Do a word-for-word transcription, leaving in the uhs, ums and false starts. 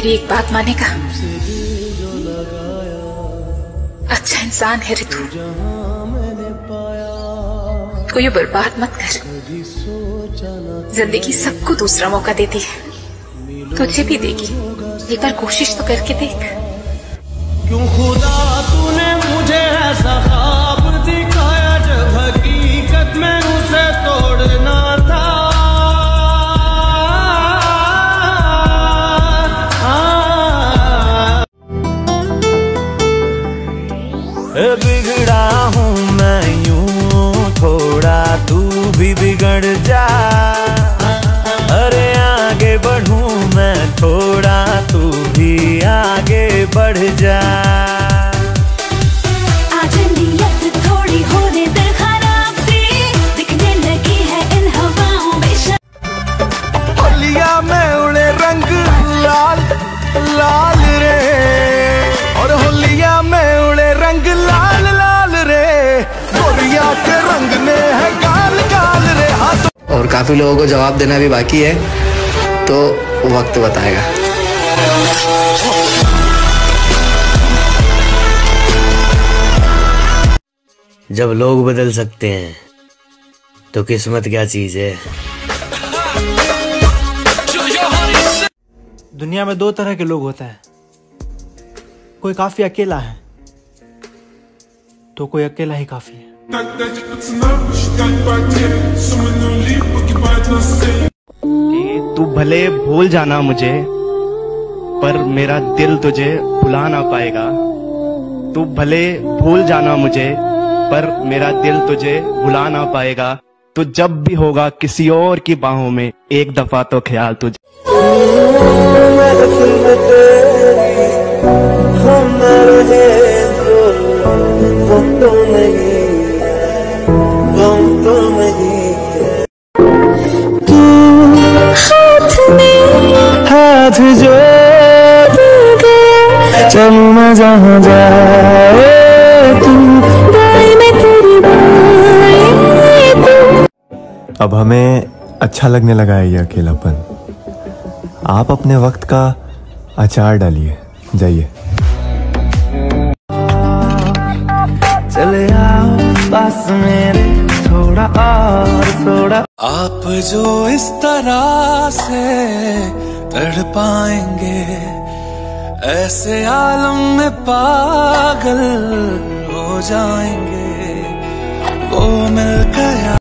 मेरी एक बात मानेगा? अच्छा इंसान है ऋतु, तो ये बर्बाद मत कर। जिंदगी सबको दूसरा मौका देती है, तुझे भी देगी। एक बार कोशिश तो करके देख। क्यों खुदा तूने मुझे ऐसा ख्वाब दिखाया जब हकीकत में उसे तोड़ना था। बिगड़ा हूँ मैं यूं थोड़ा, तू भी बिगड़ जा। अरे आगे बढ़ूं मैं थोड़ा, तू भी आगे बढ़ जा। आज नीयत थोड़ी होने दे खराब सी, दिखने लगी है इन हवाओं में। होलिया में उड़े रंग लाल लाल रे, और होलिया में उड़े रंग लाल लाल रे, गोरिया के रंग ने है गाल गाल रे। हाथ और काफी लोगों को जवाब देना भी बाकी है, तो वक्त बताएगा। जब लोग बदल सकते हैं तो किस्मत क्या चीज है। दुनिया में दो तरह के लोग होते हैं, कोई काफी अकेला है तो कोई अकेला ही काफी है। तू भले भूल जाना मुझे, पर मेरा दिल तुझे भुला ना पाएगा। तू भले भूल जाना मुझे, पर मेरा दिल तुझे भुला ना पाएगा। तू जब भी होगा किसी और की बाहों में, एक दफा तो ख्याल तुझे। हाथ जो चल न जहाँ जाए तू, अब हमें अच्छा लगने लगा है ये अकेलापन। आप अपने वक्त का अचार डालिए, जाइए। चले आओ पास मेरे थोड़ा और थोड़ा। आप जो इस तरह से तड़ पाएंगे, ऐसे आलम में पागल हो जाएंगे। वो मिल